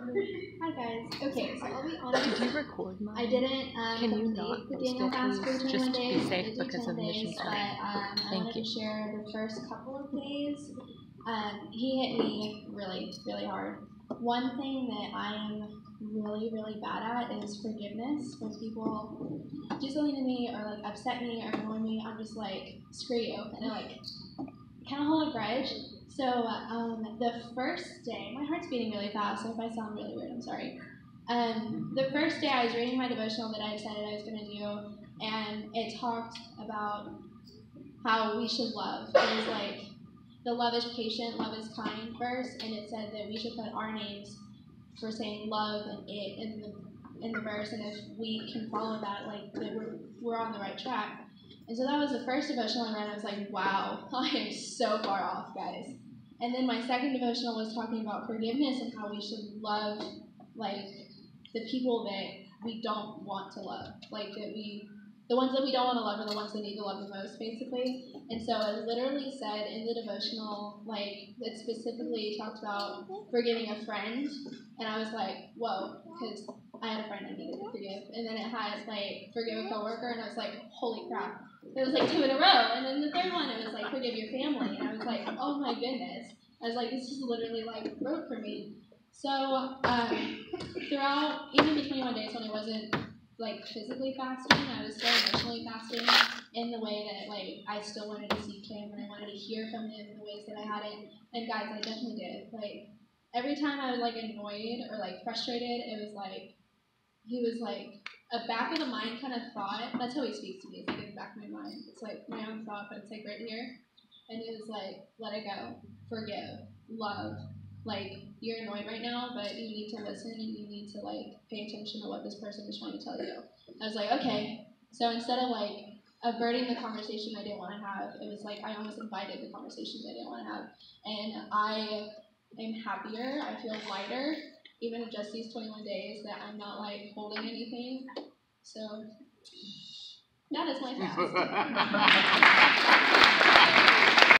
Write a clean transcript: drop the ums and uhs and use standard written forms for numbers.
Hi guys. Okay, so I'll be honest. Did you record mine? I didn't Can you not complete the post Daniel it, fast for please? 21 Just to days. be safe I did because 10 of mission days, time. but I Thank wanted you. to share the first couple of days. He hit me really, really hard. One thing that I am really, really bad at is forgiveness. When people do something to me or like upset me or annoy me, I'm just like, screw you, and I like kind of hold a grudge. So the first day, my heart's beating really fast, so if I sound really weird, I'm sorry. The first day I was reading my devotional that I decided I was going to do, and it talked about how we should love. It was like the love is patient, love is kind verse, and it said that we should put our names for saying love and it in the verse, and if we can follow that, like that we're on the right track. And so that was the first devotional I read. I was like, wow, I am so far off, guys. And then my second devotional was talking about forgiveness and how we should love, like, the people that we don't want to love. Like, the ones that we don't want to love are the ones that need to love the most, basically. And so it literally said in the devotional, like, it specifically talked about forgiving a friend. And I was like, whoa, because I had a friend I needed to forgive. And then it had, like, forgive a coworker, and I was like, holy crap. It was like 2 in a row, and then the third one, it was like, forgive your family, and I was like, oh my goodness. I was like, this is literally like broke for me. So throughout, even the 21 days when I wasn't like physically fasting, I was still emotionally fasting in the way that like I still wanted to seek him and I wanted to hear from him in the ways that I hadn't. And guys, I definitely did. Like every time I was like annoyed or like frustrated, it was like he was like a back of the mind kind of thought. That's how he speaks to me. It's like in the back of my mind. It's like my own thought, but it's like right here. And it was like, let it go, forgive, love. Like you're annoyed right now, but you need to listen and you need to like pay attention to what this person is trying to tell you. I was like, okay. So instead of like averting the conversation I didn't want to have, it was like I almost invited the conversations I didn't want to have. And I am happier. I feel lighter. Even in just these 21 days, that I'm not like holding anything. So that is my fast.